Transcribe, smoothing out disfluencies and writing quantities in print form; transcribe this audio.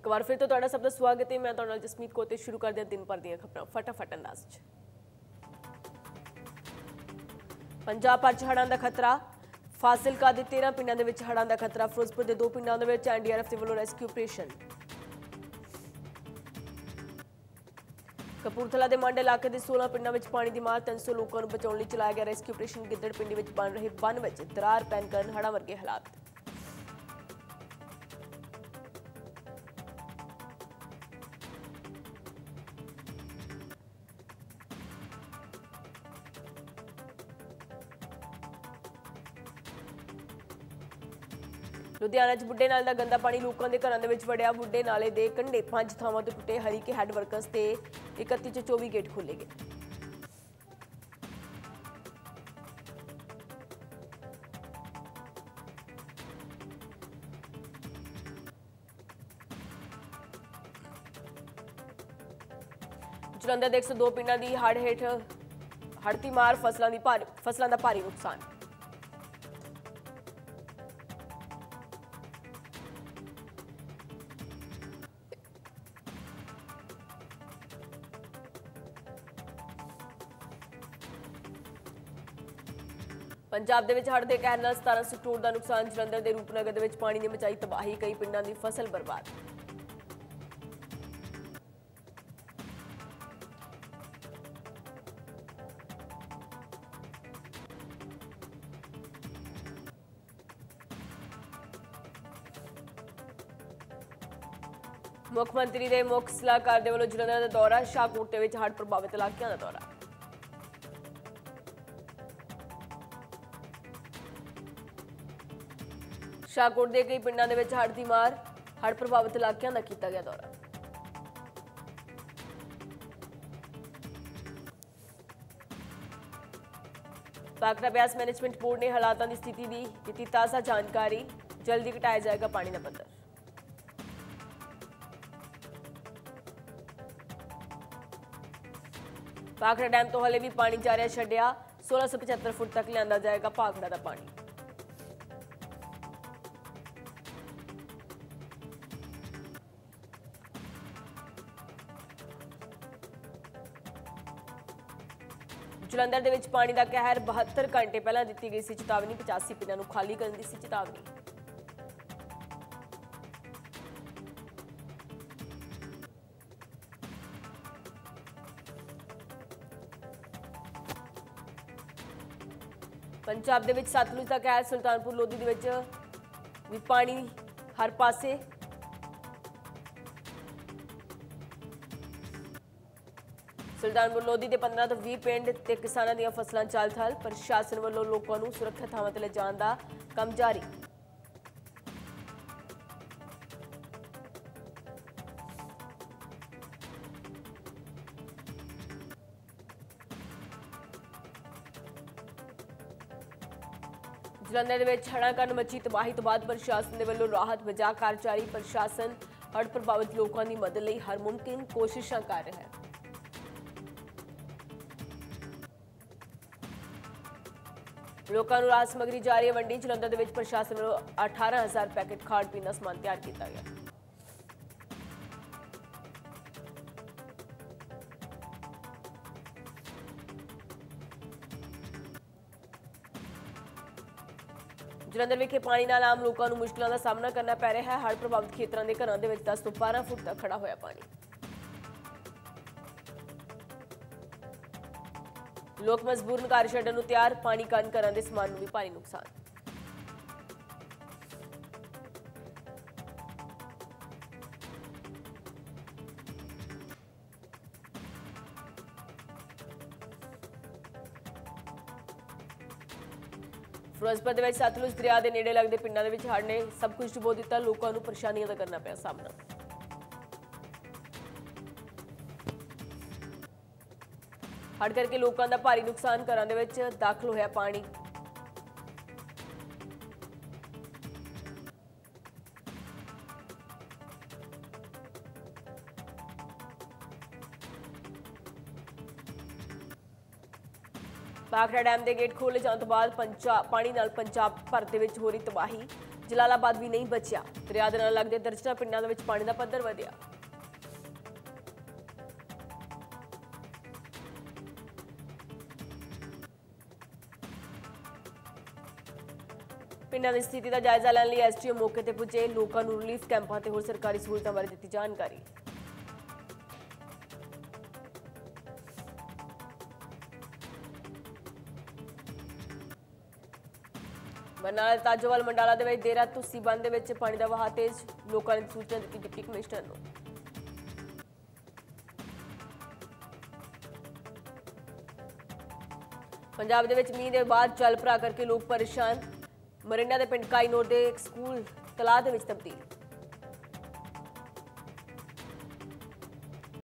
एक बार फिर तो तुहाडा सब दा स्वागत है। मैं तुहाडे नाल जसमीत कौर ते शुरू करदे दिन भर दीआं खबरां फटाफट अंदाज च। पंजाब भर च हड़ां दा खतरा, फाजिलका दे 13 पिंडां दे विच हड़ां दा खतरा, फिरोजपुर दे 2 पिंडां दे विच NDRF दे वल्लों रेस्क्यू ऑपरेशन। कपूरथला दे मंड इलाके दे 16 पिंडां विच पानी दी मार, 300 लोकां नूं बचाउण लई चलाया गया रेस्क्यू ऑपरेशन। गिद्दड़ पिंडी विच बन रहे बन विच दरार पैण कारण हड़ां वर्गे हालात। लुधियाना च बुड्ढे नाले दा गंदा पानी लोकां दे घरां दे विच वड़िया। बुड्ढे नाले दे कंढे 5 थावां तो टुटे। हरीके हैड वर्कर्स ते 31 च 24 गेट खोले गए। जलंधर दे 102 पिंडां दी हड़ हेठ हड़ती मार, फसलां दा भारी नुकसान। पंजाब दे विच हड़ दे कहर नाल 1700 करोड़ दा नुकसान। जलंधर दे रूपनगर दे विच पानी ने मचाई तबाही, कई पिंडां दी फसल बर्बाद। मुख मंत्री दे मुख सलाहकार दे वल्लों जलंधर दा दौरा, शाहकोट दे विच हड़ प्रभावित इलाकिਆਂ दा दौरा। शाहकोट दे कई पिंडां दे विच हड़ दी मार, हड़ प्रभावित इलाकिਆਂ दा कीता गया दौरा। भाखड़ा ब्यास मैनेजमेंट बोर्ड ने हालातां दी स्थिति दी दित्ती ताज़ा जानकारी, जल्दी घटाया जाएगा पानी दा पद्धर। भाखड़ा डैम तो हले भी पानी जारी छड्डिया, 1675 फुट तक लियांदा जाएगा भाखड़ा दा पानी। जलंधर दे विच पानी दा कहर, 72 घंटे पहला दित्ती गई सी चेतावनी, 85 पिंडां नूं खाली करन दी सी चेतावनी। पंजाब दे विच सतलुज दा कहर, सुल्तानपुर लोधी दे विच भी पानी हर पासे। सुल्तानपुर लोधी दे 15 तो 20 पिंड ते किसानां दीयां फसलां चल थल। प्रशासन वल्लों लोकां नूं सुरੱਖਿਅਤ ਥਾਵਾਂ ते ले जाण दा काम जारी। जलंधर दे विच हड़ां कारण मची तबाही तो बाद प्रशासन दे वल्लों राहत बचाव कार्य जारी। प्रशासन हड़ प्रभावित लोकां दी मदद लई हर मुमकिन कोशिशां कर रहा है। लोकां नूं राहत समग्री जारी वंडी। जलंधर दे विच प्रशासन वल्लों 18,000 पैकेट खाण पीण दा समान तैयार किया गया। जलंधर विखे पानी नाल आम लोकां नूं मुश्किलां दा सामना करना पै रहा है। हड़ प्रभावित खेतरां दे घरां दे विच 10 तो 12 फुट तक खड़ा होया पानी। लोग मजबूरन घर छड्डण नूं तैयार, पानी कारण घरां दे समान नूं भी भारी नुकसान। फिरोजपुर दे विच सतलुज दरिया दे नेड़े लगदे पिंडां दे विच हड़ ने सब कुछ डुबो दित्ता। लोकां नूं परेशानियां दा करना पिया सामना। हड़ करके लोकां दा भारी नुकसान, घरां दे विच दाखल होया पानी। भाखड़ा डैम के गेट खोले जाने तो बाद पानी नाल पंजाब भर दे विच हो रही तबाही। ਜਲਾਲਾਬਾਦ ਵੀ ਨਹੀਂ ਬਚਿਆ। ਦਰਿਆ ਦੇ ਨਾਲ ਲੱਗਦੇ ਦਰਜਨਾਂ ਪਿੰਡਾਂ ਦੇ ਵਿੱਚ ਪਾਣੀ ਦਾ ਪੱਧਰ ਵਧਿਆ। ਪਿੰਡਾਂ ਦੀ ਸਥਿਤੀ ਦਾ ਜਾਇਜ਼ਾ ਲੈਣ ਲਈ ਐਸਡੀਓ ਮੌਕੇ ਤੇ ਪੁੱਜੇ। ਲੋਕਾਂ ਨੂੰ ਰਿਲੀਫ ਕੈਂਪਾਂ ਤੇ ਹੋਰ ਸਰਕਾਰੀ ਸਹੂਲਤਾਂ ਬਾਰੇ ਦਿੱਤੀ ਜਾਣਕਾਰੀ। ਬਰਨਾਲਾ ਦੇ ਤਾਜੋਵਾਲ ਮੰਡਾਲਾ ਦੇ ਵਿੱਚ ਦੇਰਾ ਤੁਸੀ ਬੰਦ ਦੇ ਵਿੱਚ ਪਾਣੀ ਦਾ ਵਹਾਅ ਤੇਜ਼। ਲੋਕਾਂ ਨੇ ਸੂਚਨਾ ਦਿੱਤੀ ਡਿਪਟੀ ਕਮਿਸ਼ਨਰ ਨੂੰ। ਪੰਜਾਬ ਦੇ ਵਿੱਚ ਮੀਂਹ ਦੇ ਬਾਅਦ ਜਲ ਭਰਾ ਕਰਕੇ ਲੋਕ ਪਰੇਸ਼ਾਨ। ਮਰਿੰਡਾ ਦੇ ਪਿੰਡ ਕਾਈਨੋਰ ਦੇ ਇੱਕ ਸਕੂਲ ਤਲਾਅ ਦੇ ਵਿੱਚ ਤਬਦੀਲ।